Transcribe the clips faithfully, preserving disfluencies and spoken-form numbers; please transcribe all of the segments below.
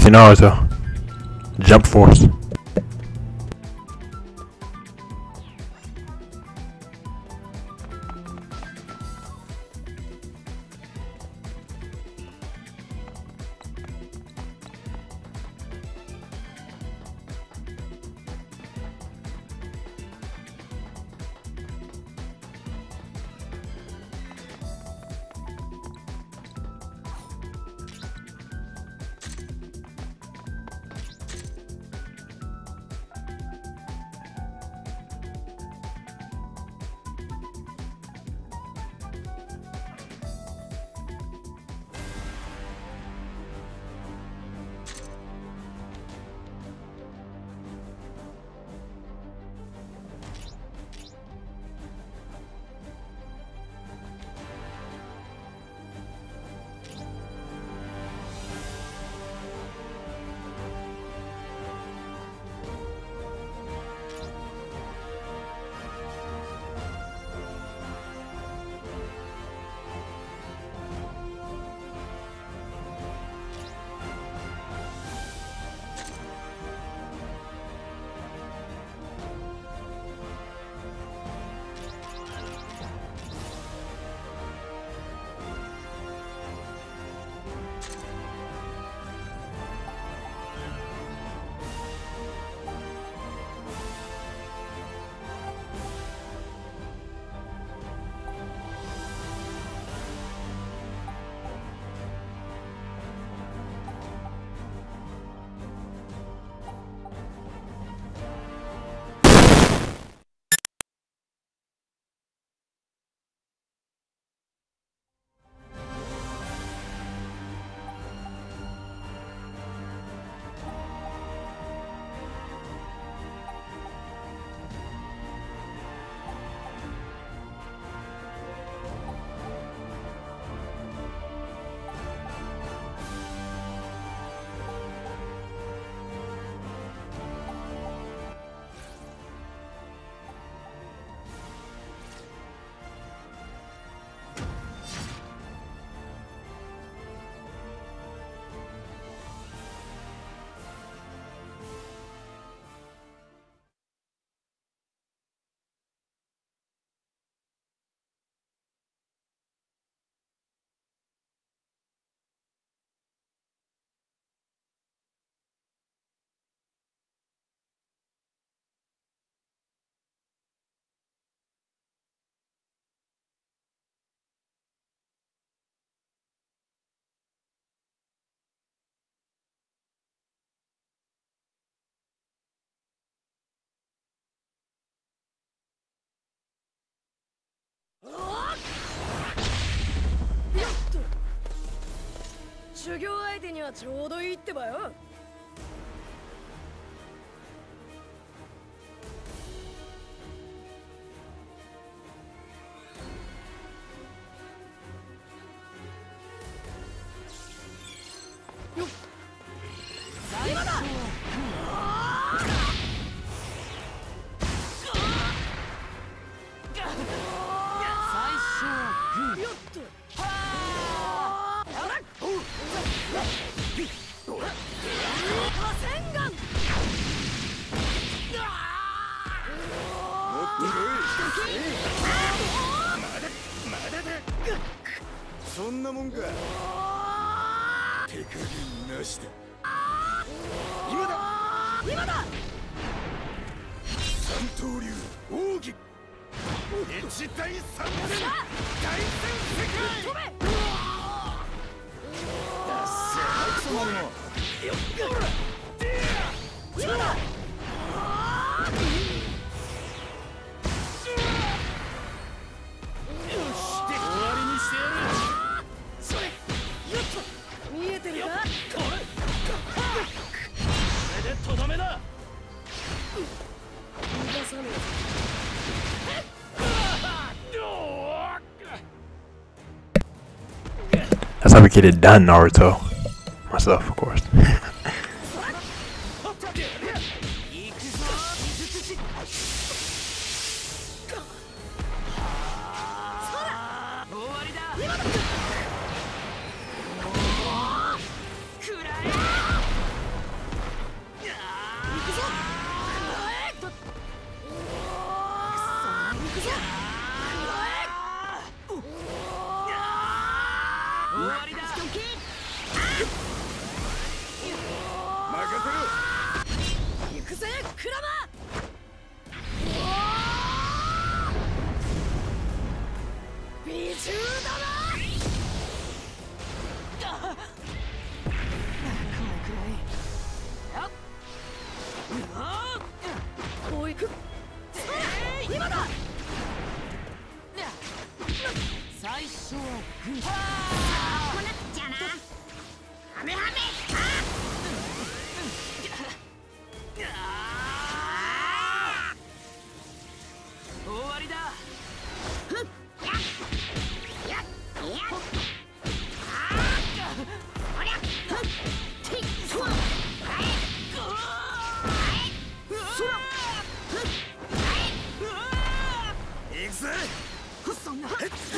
Mighty Naruto. Jump Force. 修行相手にはちょうどいいってばよ。今だ。よっと。 そんなもんか。手加減なしだ。今だ今だ。 三刀流奥義一対三戦大戦世界。 飛べ。 だっせークソマルモ。 よっ今だ。見えてるか？これでとどめだ。逃がさねえ。That's how we get it done, Naruto. Myself, of course. わりだ。 任せろ。 行くぜクラマ。美獣だな。おいく。今だ。最初はグー。こうなっちゃな。ハメハメ。終わりだ。 行くぜ。 そんな。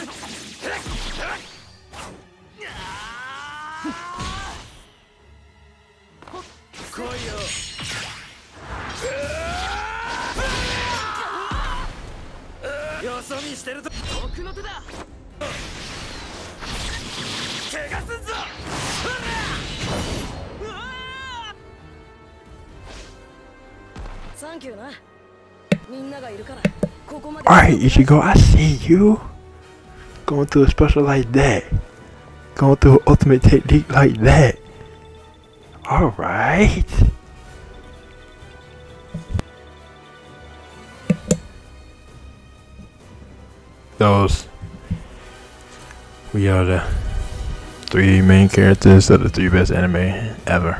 来いよ。よそ見してると奥の手だ。 怪我すんぞ。 サンキューな。みんながいるからここまで。 Alright, Ichigo, I see you. Going through a special like that. Going through ultimate technique like that. Alright. Those. We are the three main characters of the three best anime ever.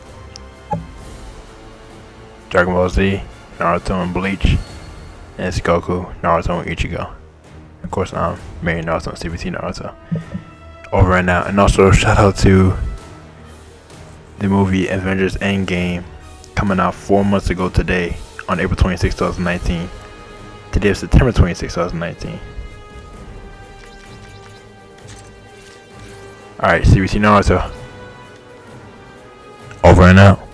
Dragon Ball Z, Naruto and Bleach, and it's Goku, Naruto and Ichigo. Of course, I'm marrying Naruto and C B T Naruto. Over right now, and also shout out to the movie Avengers Endgame coming out four months ago today on April twenty-sixth, twenty nineteen. Today is September twenty-sixth, twenty nineteen. Alright, C B T Naruto. Over and out.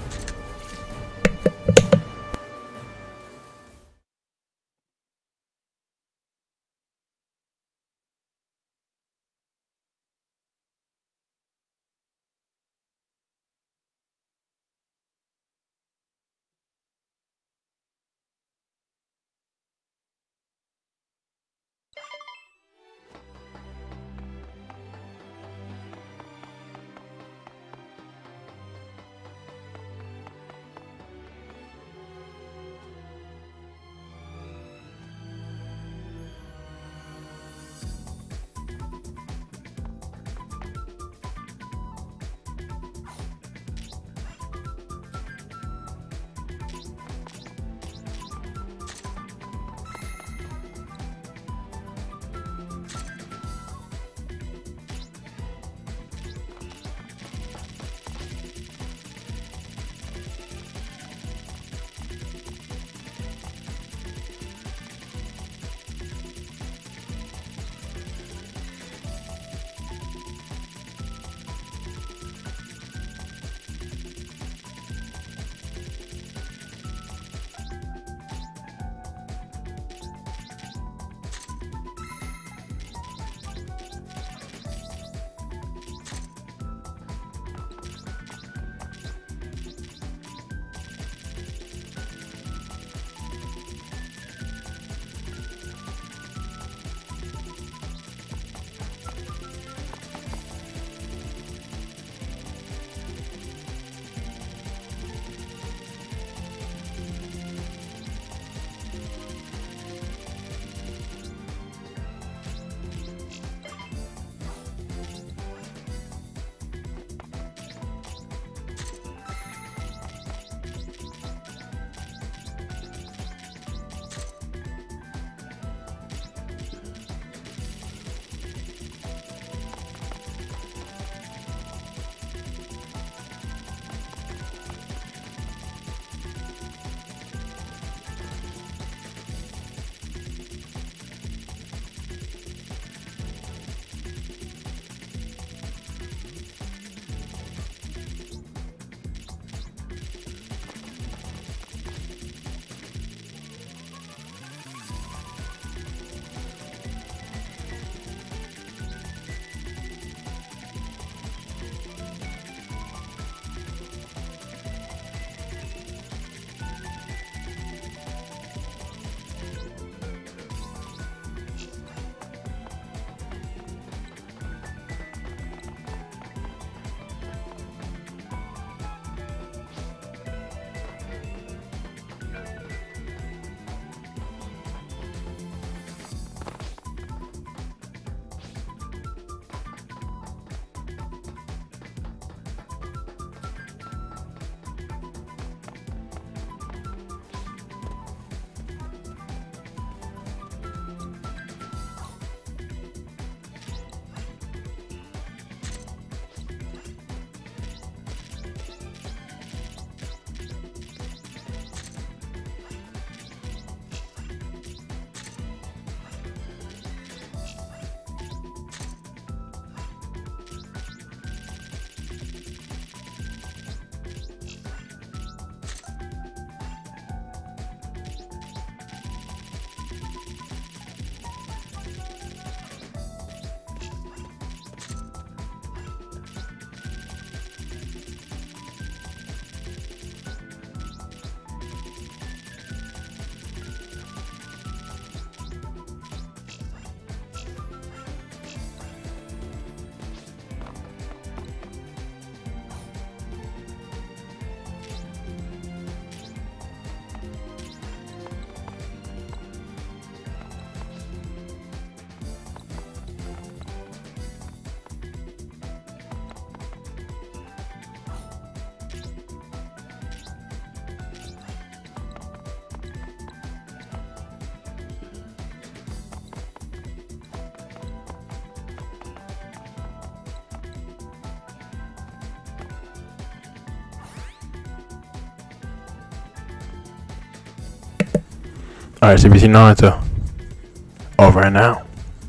Alright, C B C Naruto. Over and out.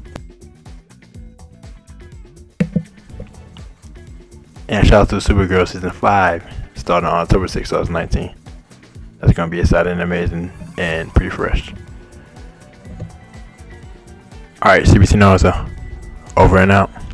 And shout out to Supergirl Season five, starting on October sixth, twenty nineteen. That's going to be exciting and amazing and pretty fresh. Alright, C B C Naruto. Over and out.